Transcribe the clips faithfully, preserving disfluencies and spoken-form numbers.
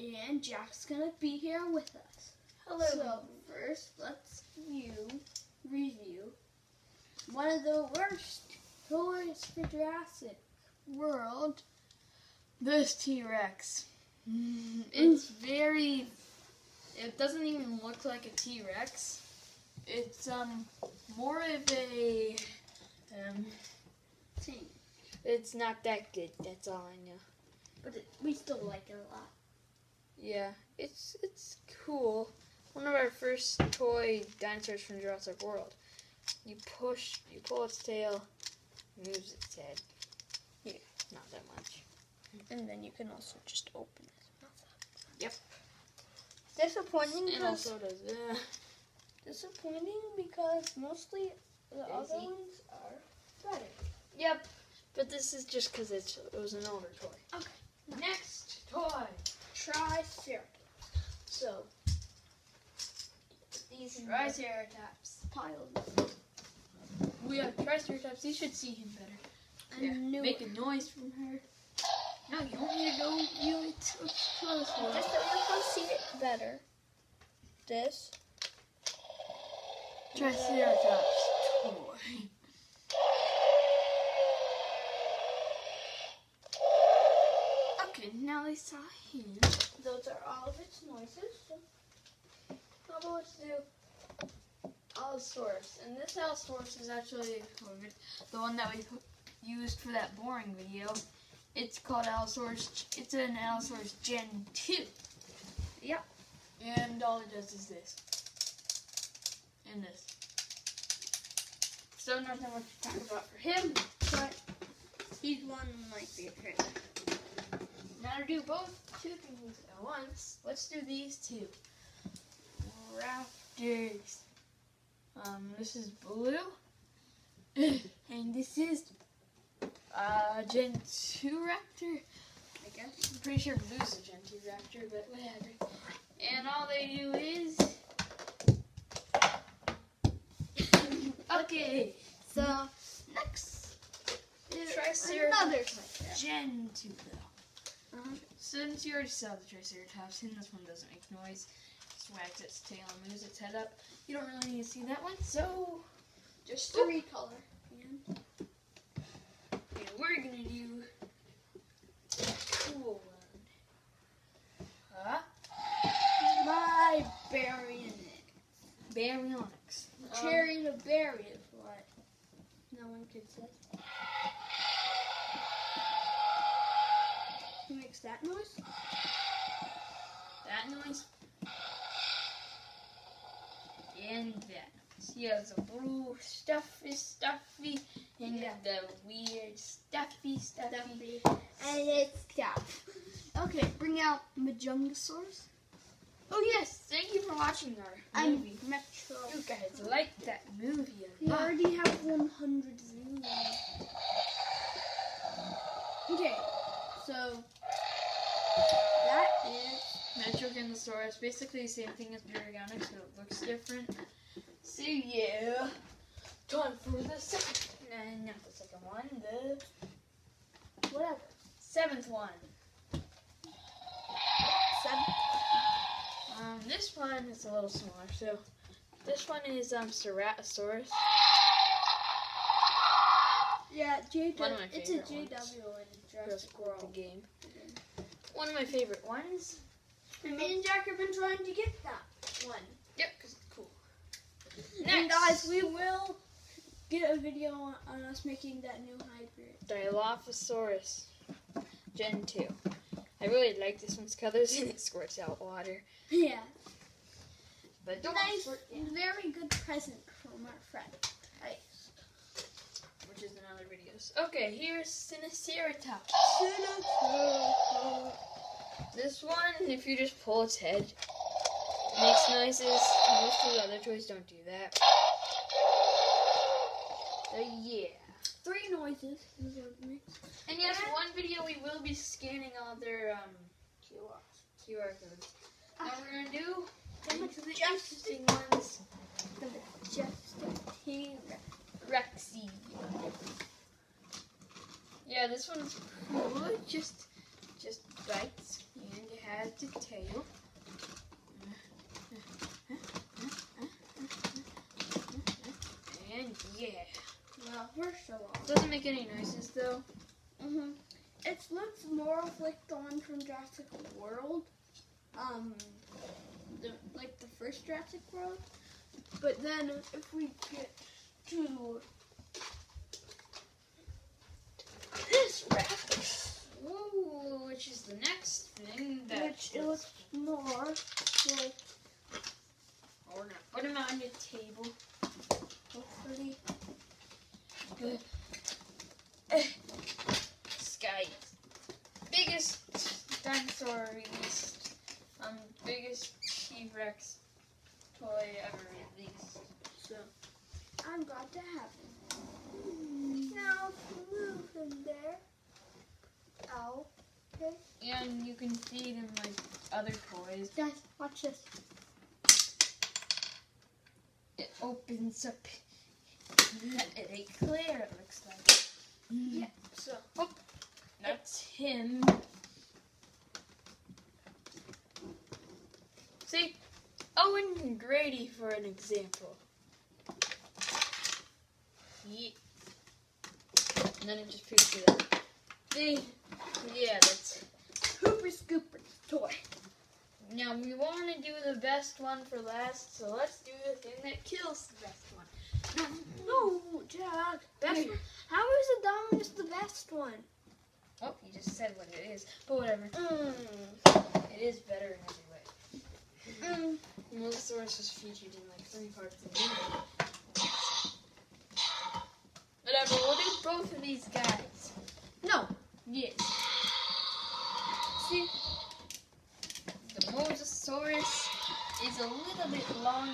and Jack's gonna be here with us. Hello. So first, let's view, review one of the worst toys for Jurassic World. This T-Rex. It's very, it doesn't even look like a T-Rex. It's um more of a, um, Team. it's not that good, that's all I know. But it, we still like it a lot. Yeah, it's it's cool. One of our first toy dinosaurs from Jurassic World. You push, you pull its tail, moves its head. Yeah, not that much. And then you can also just open his mouth up. Yep. Disappointing And because also does uh, disappointing because mostly the other Daisy. ones are better. Yep. But this is just because it's it was an older toy. Okay. Next toy. Triceratops. So These Triceratops. piles. We have Triceratops. You should see him better. I Yeah. knew Make it. a noise from her. No, you don't need to go view it too close. Just so you can see it better. This. Triceratops toy. Okay, now they saw him. Those are all of its noises. So How about let's do Allosaurus? And this Allosaurus is actually the one that we put, used for that boring video. It's called Allosaurus. It's an Allosaurus Gen two. Yep. And all it does is this. And this. So nothing much to talk about for him. But he's one of my favorite. Now to do both two things at once, let's do these two. Raptors. Um, this is Blue. And this is uh, Gen two Raptor. I guess. I'm pretty sure Blue's a Gen two Raptor, but whatever. And all they do is... Okay, So next is Triceratops. another Triceratops. Gen two though. Uh-huh. Since you already saw the Triceratops, and this one doesn't make noise, just wags its tail and moves its head up. You don't really need to see that one, so Just three color. And and we're gonna do a cool one. Huh? my berry Baryonyx. Cherry to berry is what no one could say. Who makes that noise? That noise. And that noise. He has a blue stuffy stuffy and Yeah. the weird stuffy stuffy. Stuffy. And it's stuff. Okay, bring out Majungasaurus. Oh yes, thank you for watching our I'm movie. Metro. You guys liked that movie a We lot. already have one hundred views. Okay, so that is Metroganosaurus, basically the same thing as Baryonyx, but it looks different. So yeah, time for the second, no, not the second one, the whatever. seventh one. Seven. Um, this one is a little smaller, so this one is um Ceratosaurus. Yeah, J One of W. my It's a favorite J W ones. in Jurassic Jurassic World World. game. One of my favorite ones. And me and Jack have been trying to get that one. Yep, because it's cool. And Next. guys, we will get a video on, on us making that new hybrid. Dilophosaurus Gen two. I really like this one's colors and it squirts out water. Yeah. But don't Nice, squirt, yeah, very good present from our friend. Nice. which is in other videos. Okay, here's Sinoceratops. This one, if you just pull its head, it makes noises. Most of the other toys don't do that. So yeah. Three noises. Is what it makes. And yes, one video we will be scanning all their um, Q R codes. And we're gonna do The the majestic- interesting ones. The majestic T-Rex. Rexy. Yeah, this one's cool. It just just bites and it has the tail. And yeah. Well, first of all, Doesn't make any noises though. mm-hmm. It looks more of like the one from Jurassic World. Um, the, like the first Jurassic World. But then if we get to this Rex, Ooh, which is the next thing that which it looks more like, oh, we're gonna put him on the table. hopefully, Sky, biggest dinosaur released, um, biggest T-Rex toy ever released. so I'm glad to have him. Now move him there. Ow. Okay. And you can feed him like other toys. Guys, watch this. It opens up. It ain't clear, it looks like. Yeah. So. Oh, that's him. See? Owen and Grady for an example. Yeah. And then it just picks it up. See? Yeah, that's... Hooper Scooper's toy. Now, we want to do the best one for last, so let's do the thing that kills the best one. No, Jack. Best Wait. one. How is the Dominus the best one? Oh, you just said what it is. But whatever. Mm. It is better in every way. Mm. Mosasaurus was featured in like three parts of the movie. Whatever, we'll do both of these guys. No. Yes. See? The Mosasaurus is a little bit longer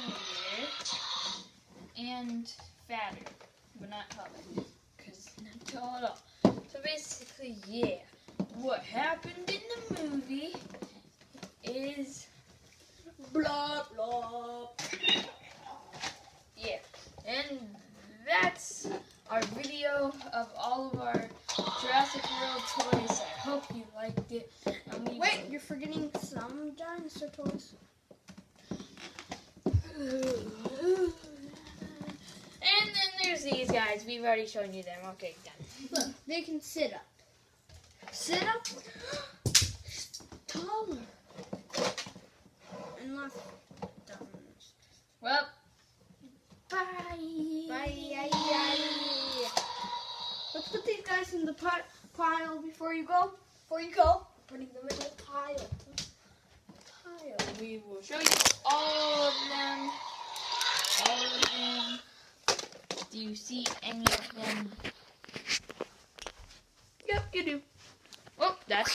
and fatter, but not taller, because not tall at all. So basically, yeah, what happened in the movie is Blah blah. yeah, and that's our video of all of our Jurassic World toys. I hope you liked it. And we Wait, you're forgetting some dinosaur toys. And then there's these guys. We've already shown you them. Okay, done. Look, they can sit up. Sit up. Taller. Unless Dominus. Well, Bye. Bye. Bye. Let's put these guys in the pot pile before you go. Before you go, putting them in the pile. Pile. we will show you all of them. All of them. Do you see any of them